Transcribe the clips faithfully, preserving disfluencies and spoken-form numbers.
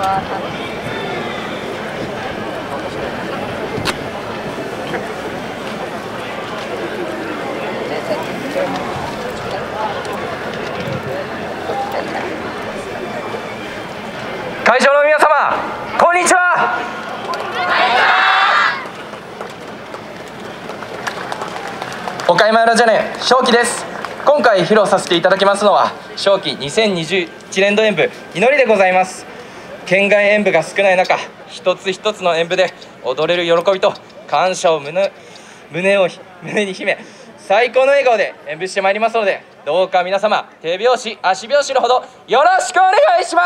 は楽しい。 会場の皆様、こんにちは。岡山ラジャネ正気です。今回披露させていただきますのは正気にせんにじゅういちねんど演舞祈りでございます。県外演舞が少ない中、一つ一つの演舞で踊れる喜びと感謝を胸胸を胸に秘め、最高の笑顔で演舞してまいりますので、どうか皆様手拍子足拍子のほどよろしくお願いします。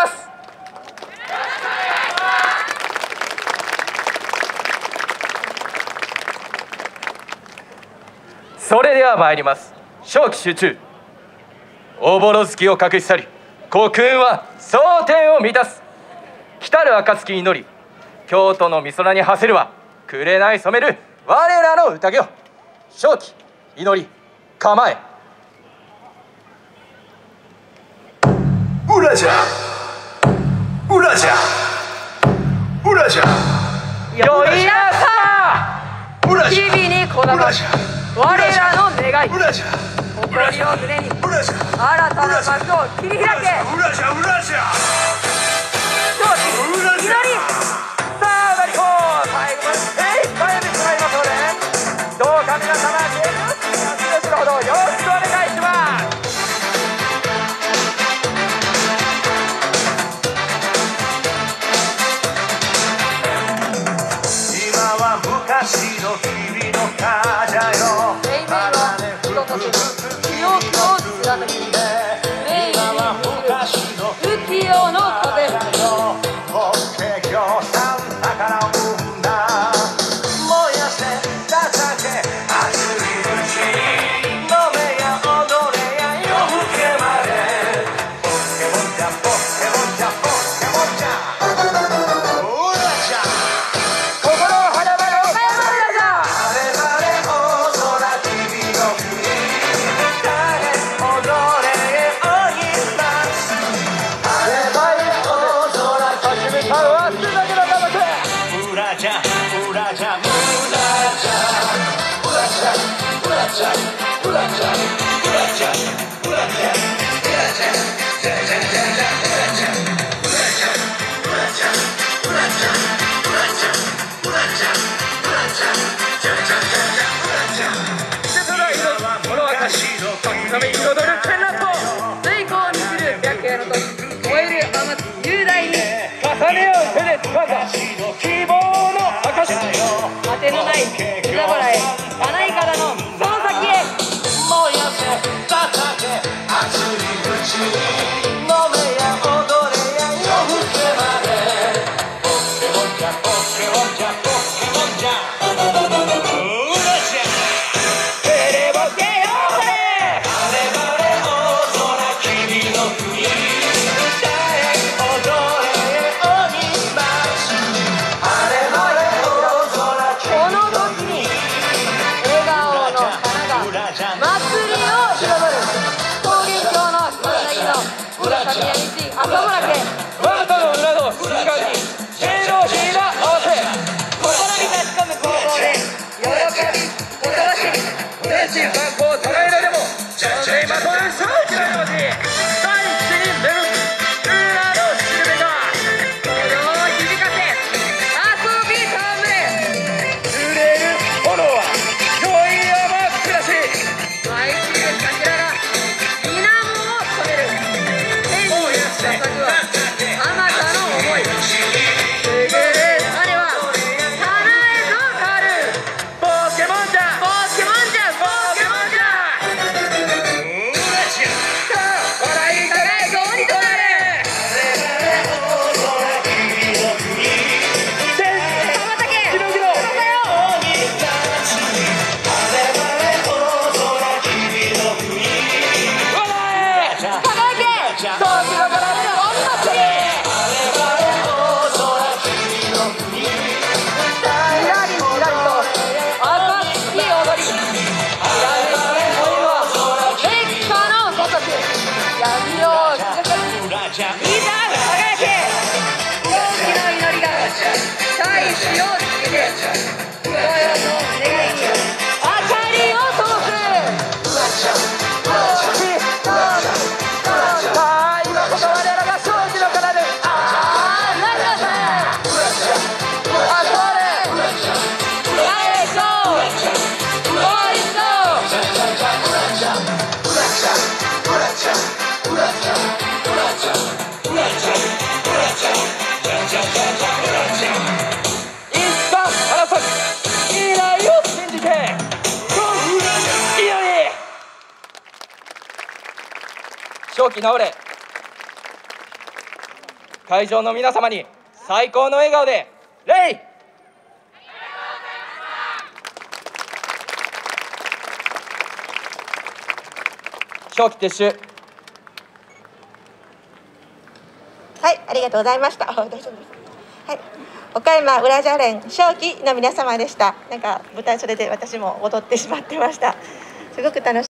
それでは参ります。正気集中。おぼろ月を隠し去り、国運は蒼天を満たす。来たる暁に祈り、京都の美空に馳せるは紅染める我らの宴を。正気祈り構え。 うらじゃうらじゃうらじゃよいやさ日々にこだわる我らの願い、 うらじゃ誇りを胸にうらじゃ新たな幕を切り開け。 うらじゃうらじゃ正気祈り。 さあマリコ、最後まで精一杯やってしまいますので、どうか皆様手拍子のほどよろしくお願いします。 今は昔の君の風よ。 生命は人として記憶を貫き、命に浮世の風。 法華経サンタから生んだ燃やして叩け熱いうちに飲めや踊れや夜更けまで。ポケモンじゃポケモンじゃポケモンじゃうらじゃ心を花々を岡山ラジャー。 晴れ晴れ大空君の国歌え踊れおぎます晴れ晴れ大空君さあ忘れだけの玉くうらじゃうらじゃうらじゃうらじゃうらじゃうらじゃうらじゃうらじゃうらじゃうらじゃじゃじゃじゃじゃうらじゃうらじゃうらじゃうらじゃうらじゃうらじゃうらじゃじゃじゃじゃじゃうらじゃ世代の物明かし神彩る絢爛と水光に散る白夜の時、燃える天津雄大に重ね合う手で掴んだ希望の証。 果てのない水原へ、花いからのその先へ。 燃やせ叩け熱いうちに飲めや踊れや夜更けまで。ポケモンじゃポケモンじゃポケモンじゃうらじゃテレボケようぜ。 晴れ晴れ大空君の国歌え踊れおぎます晴れ晴れ大空君この時に笑顔の花がうらじゃ祭りを彩る。桃源郷の紫の神谷道朝ぼらけ。 我が田の裏の瞬間に芸能人が合わせ、 心に立ち込む攻防で喜び音らしい。 天心万法唱えられも女性まとめ正気のように大地に巡る裏のしるべが鼓動を響かせ遊び戯れ。 揺れる炎は酔い山暮らし。 舞い散る桜が水面を染める。天に捧ぐはあまたの思い。すぐる彼は叶えぞかる。 ポケモンじゃポケモンじゃポケモンじゃ。 うらじゃさあ笑正気直れ。会場の皆様に最高の笑顔で礼。正気撤収。 はい、ありがとうございました。大丈夫です。はい、岡山うらじゃ連正気の皆様でした。なんか舞台袖で私も踊ってしまってました。すごく楽し